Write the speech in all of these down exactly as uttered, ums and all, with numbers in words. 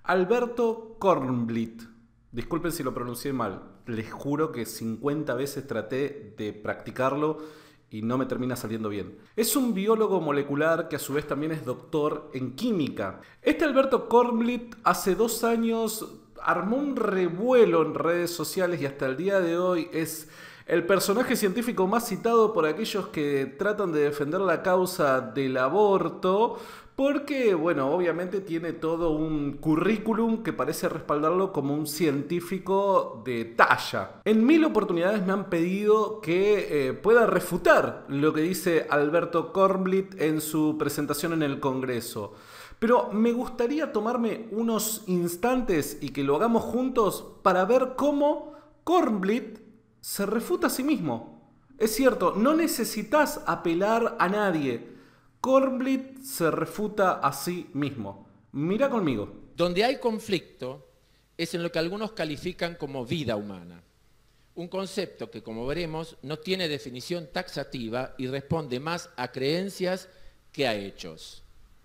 Alberto Kornblit. Disculpen si lo pronuncié mal. Les juro que cincuenta veces traté de practicarlo y no me termina saliendo bien. Es un biólogo molecular que a su vez también es doctor en química. Este Alberto Kornblit hace dos años armó un revuelo en redes sociales y hasta el día de hoy es el personaje científico más citado por aquellos que tratan de defender la causa del aborto, porque, bueno, obviamente tiene todo un currículum que parece respaldarlo como un científico de talla. En mil oportunidades me han pedido que eh, pueda refutar lo que dice Alberto Kornblit en su presentación en el Congreso. Pero me gustaría tomarme unos instantes y que lo hagamos juntos para ver cómo Kornblit se refuta a sí mismo. Es cierto, no necesitas apelar a nadie. Kornblit se refuta a sí mismo. Mira conmigo. Donde hay conflicto es en lo que algunos califican como vida humana. Un concepto que, como veremos, no tiene definición taxativa y responde más a creencias que a hechos.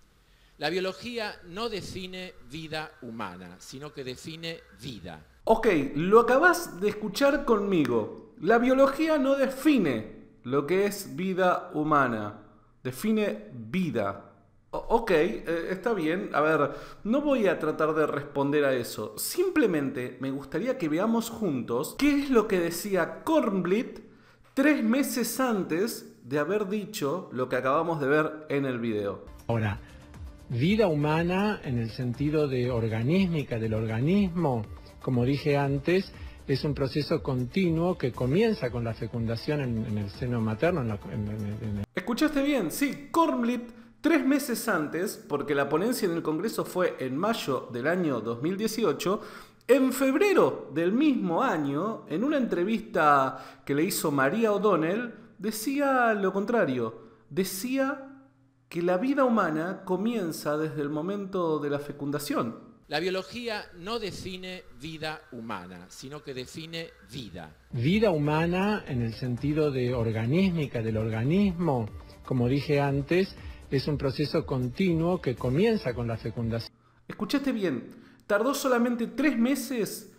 La biología no define vida humana, sino que define vida. Ok, lo acabas de escuchar conmigo. La biología no define lo que es vida humana. Define vida. O ok, eh, está bien. A ver, no voy a tratar de responder a eso. Simplemente me gustaría que veamos juntos qué es lo que decía Kornblit tres meses antes de haber dicho lo que acabamos de ver en el video. Ahora, vida humana en el sentido de organísmica del organismo, como dije antes, es un proceso continuo que comienza con la fecundación en, en el seno materno. En la, en, en, en... ¿Escuchaste bien? Sí, Kornblit, tres meses antes, porque la ponencia en el Congreso fue en mayo del año dos mil dieciocho, en febrero del mismo año, en una entrevista que le hizo María O'Donnell, decía lo contrario. Decía que la vida humana comienza desde el momento de la fecundación. La biología no define vida humana, sino que define vida. Vida humana en el sentido de organísmica del organismo, como dije antes, es un proceso continuo que comienza con la fecundación. ¿Escuchaste bien? Tardó solamente tres meses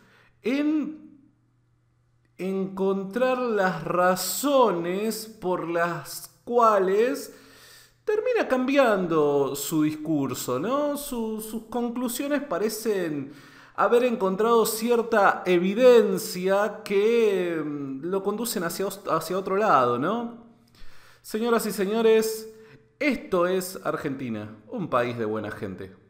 en encontrar las razones por las cuales termina cambiando su discurso, ¿no? Su, sus conclusiones parecen haber encontrado cierta evidencia que lo conducen hacia, hacia otro lado, ¿no? Señoras y señores, esto es Argentina, un país de buena gente.